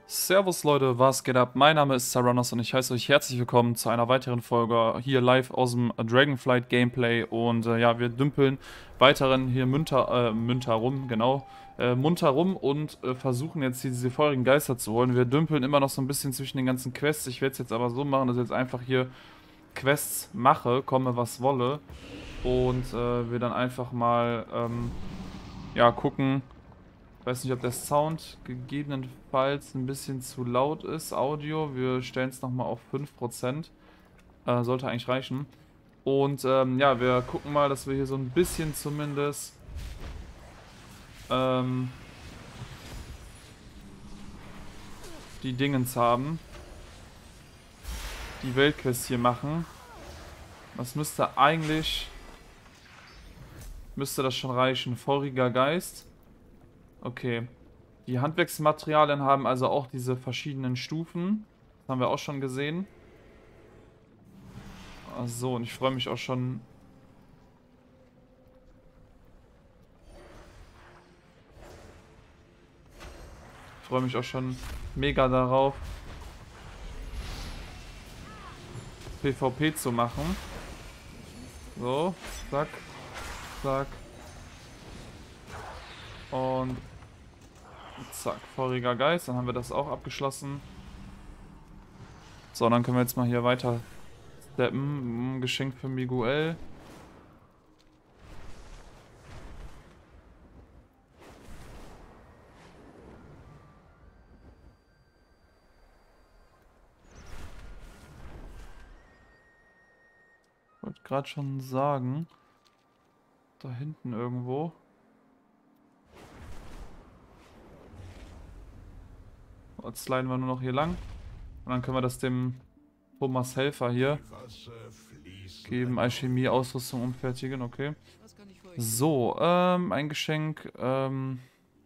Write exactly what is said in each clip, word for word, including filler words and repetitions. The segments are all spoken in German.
Servus Leute, was geht ab? Mein Name ist Sarunas und ich heiße euch herzlich willkommen zu einer weiteren Folge hier live aus dem Dragonflight Gameplay. Und äh, ja, wir dümpeln weiterhin hier munter, äh, munter rum, genau, äh, munter rum und äh, versuchen jetzt hier diese feurigen Geister zu holen. Wir dümpeln immer noch so ein bisschen zwischen den ganzen Quests. Ich werde es jetzt aber so machen, dass ich jetzt einfach hier Quests mache, komme was wolle. Und äh, wir dann einfach mal, ähm, ja, gucken. Ich weiß nicht, ob der Sound gegebenenfalls ein bisschen zu laut ist, Audio. Wir stellen es nochmal auf fünf Prozent. Äh, sollte eigentlich reichen. Und ähm, ja, wir gucken mal, dass wir hier so ein bisschen zumindest ähm, die Dingens haben. Die Weltquest hier machen. Das müsste eigentlich... Müsste das schon reichen. Feuriger Geist. Okay. Die Handwerksmaterialien haben also auch diese verschiedenen Stufen. Das haben wir auch schon gesehen. Ach so, und ich freue mich auch schon. Ich freue mich auch schon mega darauf, PvP zu machen. So, zack, zack. Und zack, feuriger Geist. Dann haben wir das auch abgeschlossen. So, dann können wir jetzt mal hier weiter steppen. Geschenk für Miguel. Ich wollte gerade schon sagen, da hinten irgendwo. Jetzt sliden wir nur noch hier lang. Und dann können wir das dem Thomas Helfer hier geben. Alchemie, Ausrüstung umfertigen, okay. So, ähm, ein Geschenk, ähm,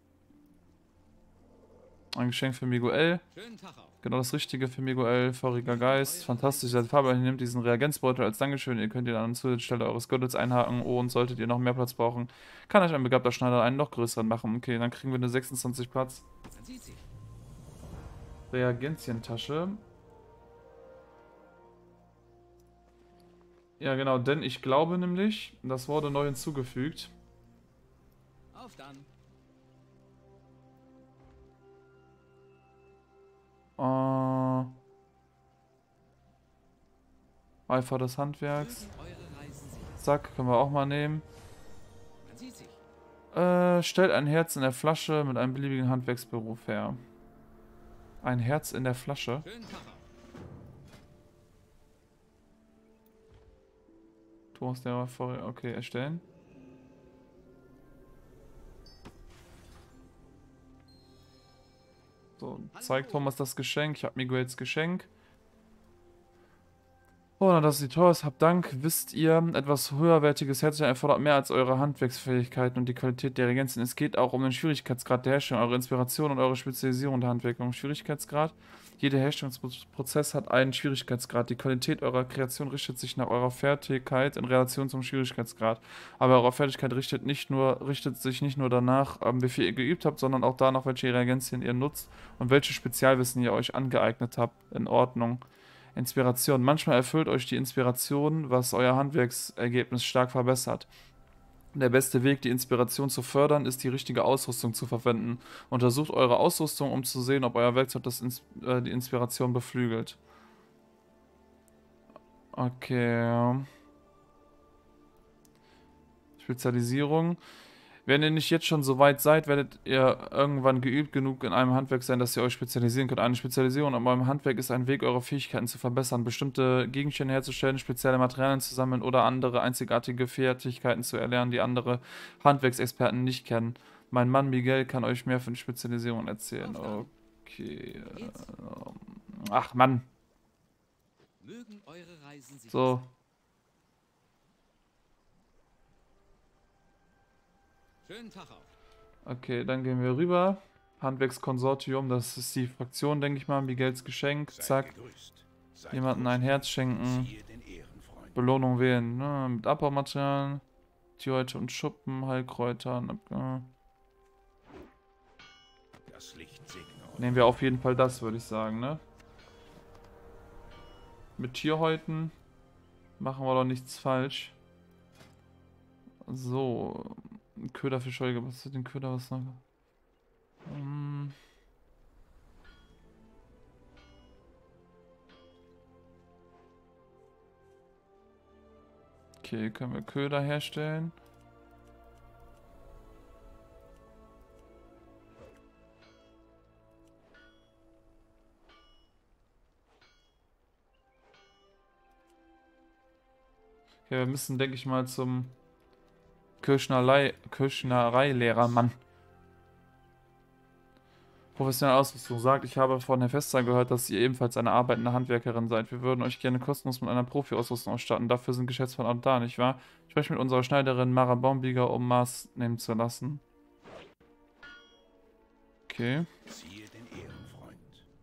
ein Geschenk für Miguel. Genau das Richtige für Miguel. Feuriger Geist. Fantastisch. Der Faber nimmt diesen Reagenzbeutel als Dankeschön. Ihr könnt ihn an der Stelle eures Gürtels einhaken. Oh, und solltet ihr noch mehr Platz brauchen, kann euch ein begabter Schneider einen noch größeren machen. Okay, dann kriegen wir eine sechsundzwanzig Platz. Reagentientasche. Ja, genau, denn ich glaube nämlich, das wurde neu hinzugefügt. Auf dann. Äh, Eifer des Handwerks. Zack, können wir auch mal nehmen. Äh, stellt ein Herz in der Flasche mit einem beliebigen Handwerksberuf her. Ein Herz in der Flasche. Thomas der vor. Okay, erstellen. So, zeigt Thomas das Geschenk. Ich habe Miguels Geschenk. Oh, na, das sieht toll aus. Habt Dank. Wisst ihr, etwas höherwertiges Herzchen erfordert mehr als eure Handwerksfähigkeiten und die Qualität der Regenzen. Es geht auch um den Schwierigkeitsgrad der Herstellung, eure Inspiration und eure Spezialisierung der Handwerkung. Schwierigkeitsgrad. Jeder Herstellungsprozess hat einen Schwierigkeitsgrad. Die Qualität eurer Kreation richtet sich nach eurer Fertigkeit in Relation zum Schwierigkeitsgrad. Aber eure Fertigkeit richtet, nicht nur, richtet sich nicht nur danach, ähm, wie viel ihr geübt habt, sondern auch danach, welche Reagenzien ihr nutzt und welche Spezialwissen ihr euch angeeignet habt. In Ordnung. Inspiration. Manchmal erfüllt euch die Inspiration, was euer Handwerksergebnis stark verbessert. Der beste Weg, die Inspiration zu fördern, ist die richtige Ausrüstung zu verwenden. Untersucht eure Ausrüstung, um zu sehen, ob euer Werkzeug das Ins äh, die Inspiration beflügelt. Okay. Spezialisierung. Wenn ihr nicht jetzt schon so weit seid, werdet ihr irgendwann geübt genug in einem Handwerk sein, dass ihr euch spezialisieren könnt. Eine Spezialisierung in eurem Handwerk ist ein Weg, eure Fähigkeiten zu verbessern, bestimmte Gegenstände herzustellen, spezielle Materialien zu sammeln oder andere einzigartige Fertigkeiten zu erlernen, die andere Handwerksexperten nicht kennen. Mein Mann Miguel kann euch mehr von Spezialisierung erzählen. Okay. Ach Mann. So. Schönen Tag auch. Okay, dann gehen wir rüber. Handwerkskonsortium, das ist die Fraktion, denke ich mal. Miguels Geschenk, zack. Jemanden ein Herz schenken. Belohnung wählen, ne? Mit Abbaumaterialien. Tierhäute und Schuppen, Heilkräutern. Das Licht segne euch. Nehmen wir auf jeden Fall das, würde ich sagen, ne? Mit Tierhäuten machen wir doch nichts falsch. So. Köder für Scheuge. Was ist denn Köder? Was noch? Hm. Okay, können wir Köder herstellen. Okay, wir müssen, denke ich mal, zum Kirschnerei, Kirschnereilehrer, Mann. Professionelle Ausrüstung sagt, ich habe von Herrn Fester gehört, dass ihr ebenfalls eine arbeitende Handwerkerin seid. Wir würden euch gerne kostenlos mit einer Profi-Ausrüstung ausstatten. Dafür sind Geschäftspartner da, nicht wahr? Sprecht mit unserer Schneiderin Mara Baumbieger, um Maß nehmen zu lassen. Okay. Siehe den Ehrenfreund.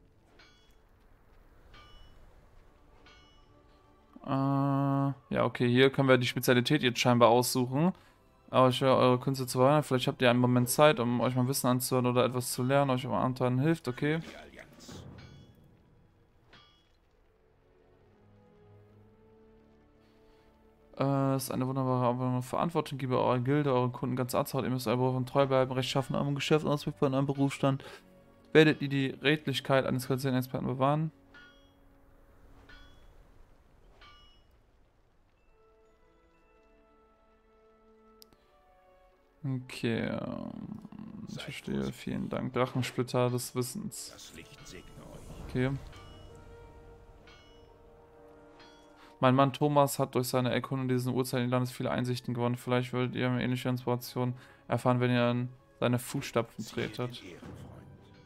Äh, ja, okay, hier können wir die Spezialität jetzt scheinbar aussuchen. Aber ich will eure Künste zu verwandern. Vielleicht habt ihr einen Moment Zeit, um euch mal Wissen anzuhören oder etwas zu lernen, euch um Abenteuern hilft, okay? Die Allianz. Äh, ist eine wunderbare aber Verantwortung. Gebe eurer Gilde, euren Kunden ganz Arzt. Ihr müsst euer Beruf treu bleiben, rechtschaffen, eurem Geschäft auswirkbar in eurem Berufsstand. Werdet ihr die Redlichkeit eines qualifizierten Experten bewahren? Okay, ähm, ich verstehe. Vielen Dank. Drachensplitter des Wissens. Das Licht segne euch. Okay. Mein Mann Thomas hat durch seine Erkundung diesen Urzeiten Landes viele Einsichten gewonnen. Vielleicht würdet ihr eine ähnliche Inspiration erfahren, wenn ihr in seine Fußstapfen Siehe den tretet. Ehrenfreund.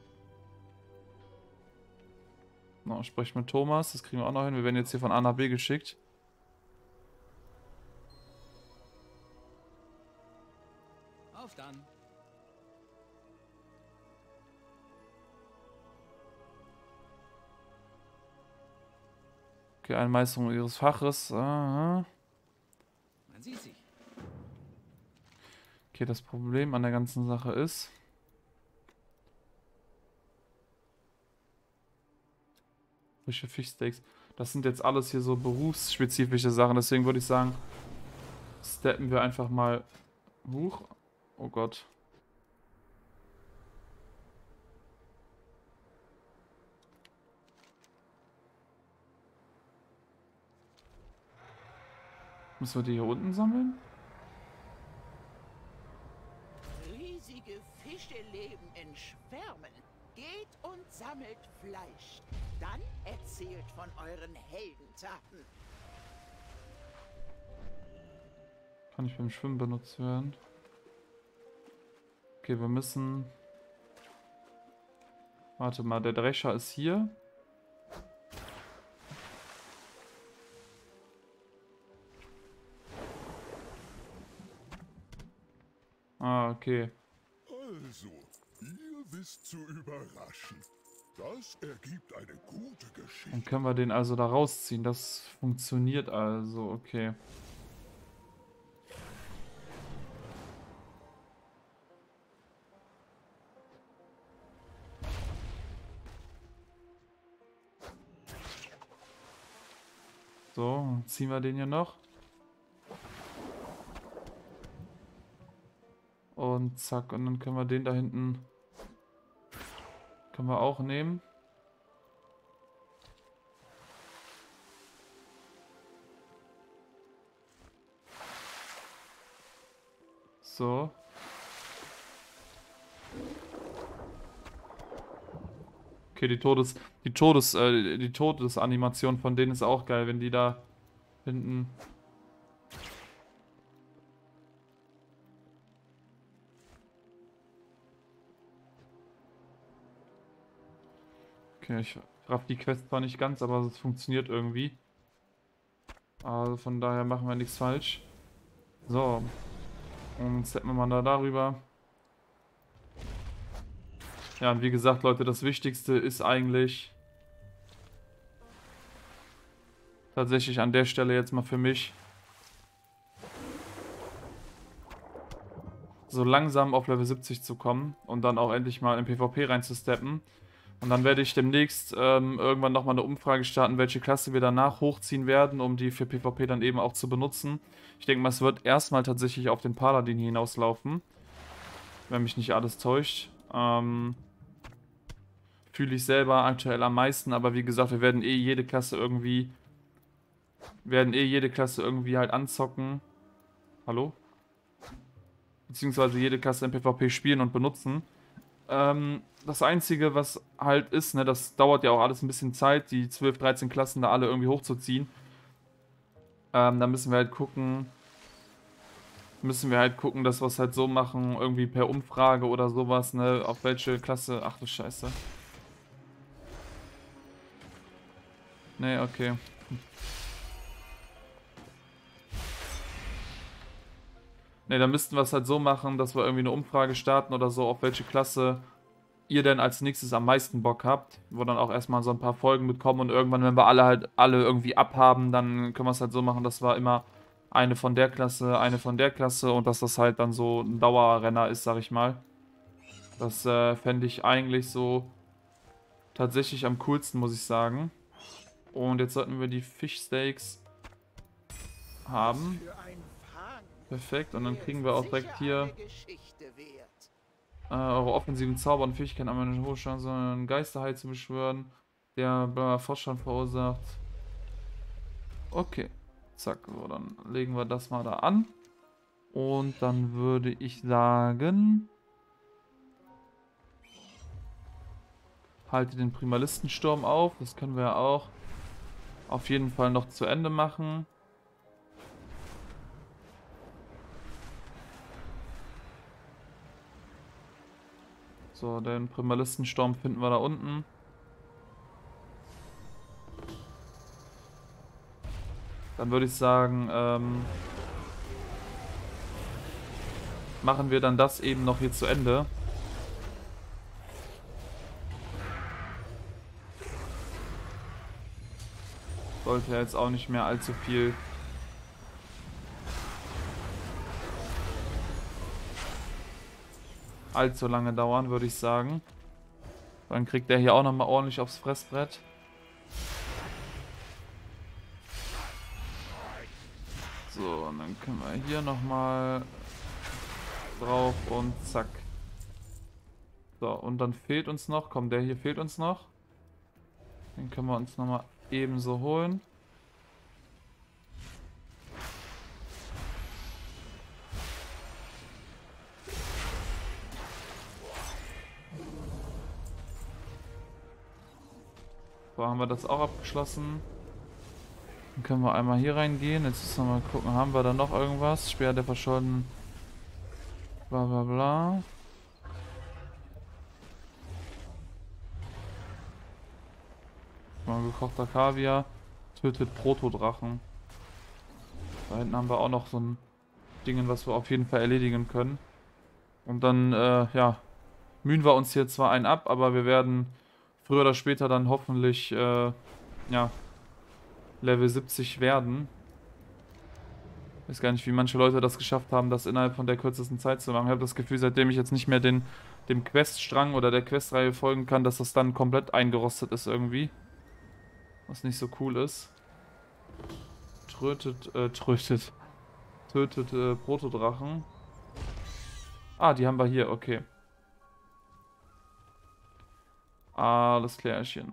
No, sprecht mit Thomas, das kriegen wir auch noch hin. Wir werden jetzt hier von A nach B geschickt. Auf dann. Okay, eine Meisterung ihres Faches. Aha. Man sieht sich. Okay, das Problem an der ganzen Sache ist... Frische Fischsteaks. Das sind jetzt alles hier so berufsspezifische Sachen. Deswegen würde ich sagen, steppen wir einfach mal hoch. Oh Gott. Müssen wir die hier unten sammeln? Riesige Fische leben in Schwärmen. Geht und sammelt Fleisch. Dann erzählt von euren Heldentaten. Kann nicht beim Schwimmen benutzt werden. Okay, wir müssen... Warte mal, der Drescher ist hier. Ah, okay. Also, ihr wisst zu überraschen. Das ergibt eine gute Dann Geschichte. können wir den also da rausziehen. Das funktioniert also, okay. So, dann ziehen wir den hier noch. Und zack, und dann können wir den da hinten... Können wir auch nehmen. So. Okay, die Todes... Die Todes... Äh, die Todesanimation von denen ist auch geil, wenn die da hinten... Okay, ich raff die Quest zwar nicht ganz, aber es funktioniert irgendwie. Also von daher machen wir nichts falsch. So. Und setzen wir mal da darüber. Ja, und wie gesagt, Leute, das Wichtigste ist eigentlich tatsächlich an der Stelle jetzt mal für mich. so langsam auf Level siebzig zu kommen und dann auch endlich mal in PvP reinzusteppen. Und dann werde ich demnächst ähm, irgendwann nochmal eine Umfrage starten, welche Klasse wir danach hochziehen werden, um die für PvP dann eben auch zu benutzen. Ich denke mal, es wird erstmal tatsächlich auf den Paladin hinauslaufen, wenn mich nicht alles täuscht. Ähm, fühle ich selber aktuell am meisten, aber wie gesagt, wir werden eh jede Klasse irgendwie, werden eh jede Klasse irgendwie halt anzocken. Hallo? Beziehungsweise jede Klasse im PvP spielen und benutzen. Ähm, das Einzige, was halt ist, ne, das dauert ja auch alles ein bisschen Zeit, die zwölf, dreizehn Klassen da alle irgendwie hochzuziehen. Ähm, da müssen wir halt gucken, müssen wir halt gucken, dass wir es halt so machen, irgendwie per Umfrage oder sowas, ne, auf welche Klasse, ach du Scheiße. Ne, okay. Ne, dann müssten wir es halt so machen, dass wir irgendwie eine Umfrage starten oder so, auf welche Klasse ihr denn als nächstes am meisten Bock habt, wo dann auch erstmal so ein paar Folgen mitkommen und irgendwann, wenn wir alle halt alle irgendwie abhaben, dann können wir es halt so machen, dass wir immer eine von der Klasse, eine von der Klasse und dass das halt dann so ein Dauerrenner ist, sag ich mal. Das äh, fände ich eigentlich so tatsächlich am coolsten, muss ich sagen. Und jetzt sollten wir die Fischsteaks haben. Perfekt, und dann kriegen wir auch direkt hier äh, eure offensiven Zauber und Fähigkeiten einmal eine hohe Chance, einen Geisterhai zu beschwören, der bla Froschschaden verursacht. Okay, zack, so, dann legen wir das mal da an. Und dann würde ich sagen, halte den Primalistensturm auf, das können wir ja auch auf jeden Fall noch zu Ende machen. So, den Primalistensturm finden wir da unten. Dann würde ich sagen, ähm, machen wir dann das eben noch hier zu Ende. Sollte ja jetzt auch nicht mehr allzu viel allzu lange dauern, würde ich sagen. Dann kriegt der hier auch nochmal ordentlich aufs Fressbrett. So, und dann können wir hier nochmal drauf und zack. So, und dann fehlt uns noch, komm, der hier fehlt uns noch. Den können wir uns nochmal ebenso holen. So, haben wir das auch abgeschlossen. Dann können wir einmal hier reingehen. Jetzt müssen wir mal gucken, haben wir da noch irgendwas? Speer der verschollenen. Bla bla bla. Mal gekochter Kaviar. Tötet Protodrachen. Da hinten haben wir auch noch so ein Ding, was wir auf jeden Fall erledigen können. Und dann, äh, ja, mühen wir uns hier zwar einen ab, aber wir werden früher oder später dann hoffentlich, äh, ja, Level siebzig werden. Ich weiß gar nicht, wie manche Leute das geschafft haben, das innerhalb von der kürzesten Zeit zu machen. Ich habe das Gefühl, seitdem ich jetzt nicht mehr den, dem Queststrang oder der Questreihe folgen kann, dass das dann komplett eingerostet ist irgendwie. Was nicht so cool ist. Trötet, äh, trötet. Tötet, äh, Protodrachen. Ah, die haben wir hier, okay. Alles klärchen.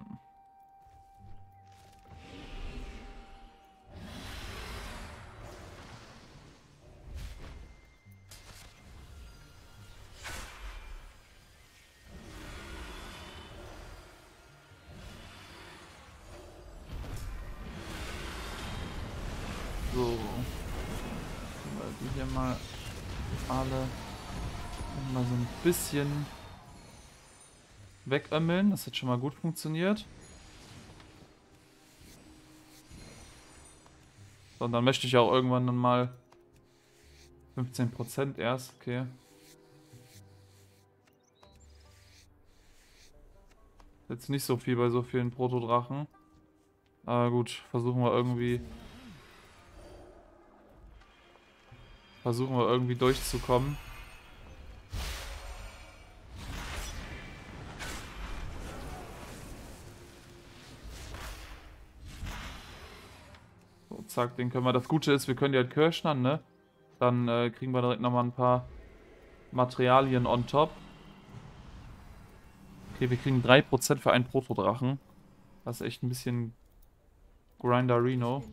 So. Die hier mal alle mal so ein bisschen wegömmeln. Das hat schon mal gut funktioniert. So, und dann möchte ich auch irgendwann dann mal fünfzehn Prozent erst. Okay. Jetzt nicht so viel bei so vielen Protodrachen. Aber gut, versuchen wir irgendwie Versuchen wir irgendwie durchzukommen. So, zack, den können wir. Das Gute ist, wir können die halt kirschnern, ne? Dann äh, kriegen wir direkt nochmal ein paar Materialien on top. Okay, wir kriegen drei Prozent für einen Protodrachen. Das ist echt ein bisschen Grinderino.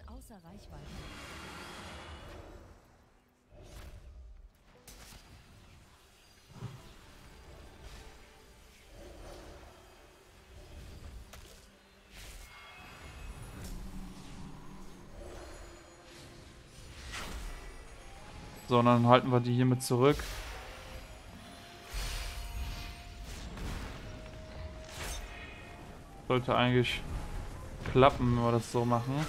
So, und dann halten wir die hiermit zurück. Sollte eigentlich klappen, wenn wir das so machen.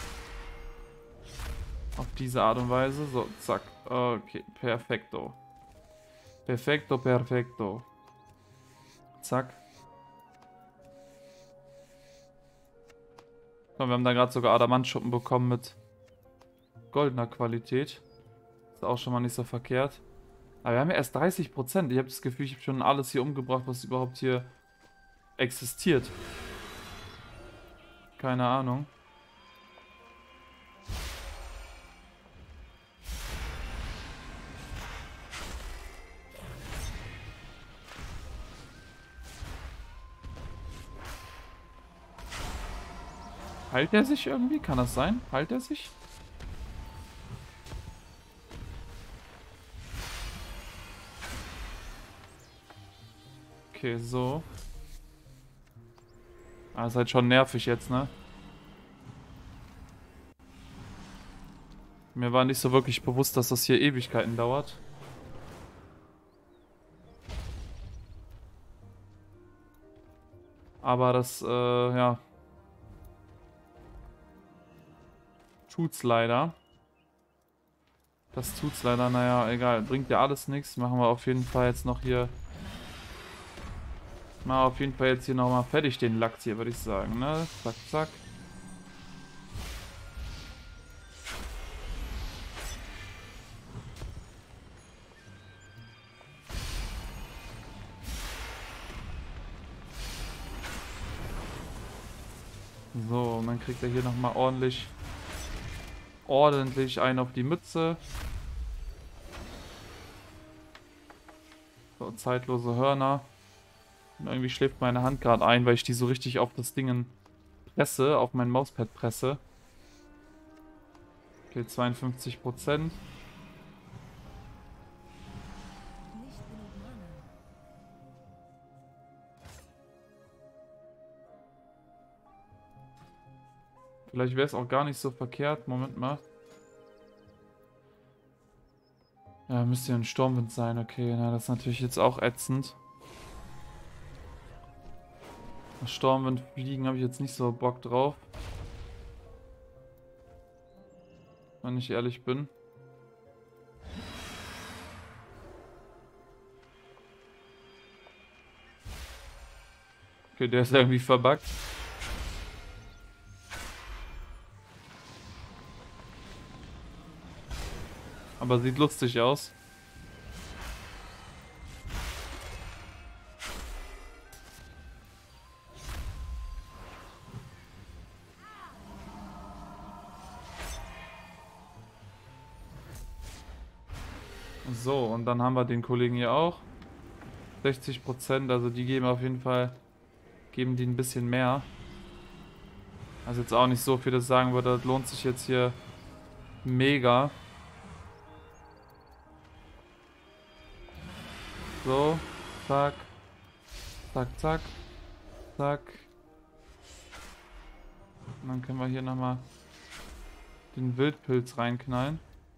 Auf diese Art und Weise. So, zack. Okay, perfekto. Perfekto, perfekto. Zack. So, wir haben da gerade sogar Adamantschuppen bekommen mit goldener Qualität. Ist auch schon mal nicht so verkehrt. Aber wir haben ja erst dreißig Prozent. Ich habe das Gefühl, ich habe schon alles hier umgebracht, was überhaupt hier existiert. Keine Ahnung. Heilt er sich irgendwie? Kann das sein? Heilt er sich? Okay, so. Ah, ist halt schon nervig jetzt, ne? Mir war nicht so wirklich bewusst, dass das hier Ewigkeiten dauert. Aber das, äh, ja. Tut's leider. Das tut's leider, naja, egal. Bringt ja alles nichts. Machen wir auf jeden Fall jetzt noch hier... Mal auf jeden Fall jetzt hier nochmal fertig den Lachs hier, würde ich sagen, ne? Zack, zack. So, und dann kriegt er hier nochmal ordentlich, ordentlich einen auf die Mütze. So, zeitlose Hörner. Und irgendwie schläft meine Hand gerade ein, weil ich die so richtig auf das Ding presse, auf mein Mauspad presse. Okay, zweiundfünfzig Prozent. Vielleicht wäre es auch gar nicht so verkehrt. Moment mal. Ja, müsste ja ein Sturmwind sein. Okay, na, das ist natürlich jetzt auch ätzend. Sturmwind fliegen habe ich jetzt nicht so Bock drauf. Wenn ich ehrlich bin. Okay, der ist irgendwie verbuggt. Aber sieht lustig aus. So, und dann haben wir den Kollegen hier auch. sechzig Prozent, also die geben auf jeden Fall, geben die ein bisschen mehr. Also jetzt auch nicht so viel, dass ich sagen würde, das lohnt sich jetzt hier mega. So, zack, zack, zack, zack. Und dann können wir hier nochmal den Wildpilz reinknallen.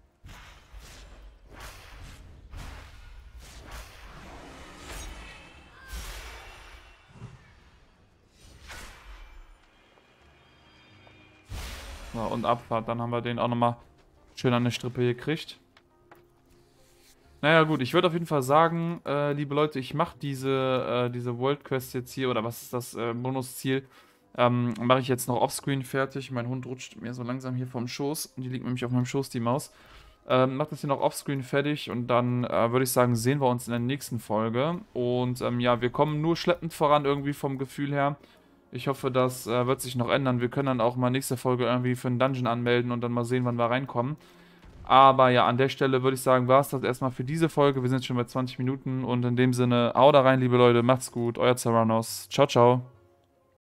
So, und Abfahrt, dann haben wir den auch nochmal schön an der Strippe gekriegt. Naja gut, ich würde auf jeden Fall sagen, äh, liebe Leute, ich mache diese, äh, diese World Quest jetzt hier, oder was ist das äh, Bonusziel, ähm, mache ich jetzt noch offscreen fertig. Mein Hund rutscht mir so langsam hier vom Schoß, die liegt nämlich auf meinem Schoß, die Maus. Ähm, mache das hier noch offscreen fertig und dann äh, würde ich sagen, sehen wir uns in der nächsten Folge. Und ähm, ja, wir kommen nur schleppend voran irgendwie vom Gefühl her. Ich hoffe, das äh, wird sich noch ändern. Wir können dann auch mal nächste Folge irgendwie für einen Dungeon anmelden und dann mal sehen, wann wir reinkommen. Aber ja, an der Stelle würde ich sagen, war es das erstmal für diese Folge. Wir sind schon bei zwanzig Minuten und in dem Sinne, haut da rein, liebe Leute, macht's gut, euer Zeranos. Ciao, ciao.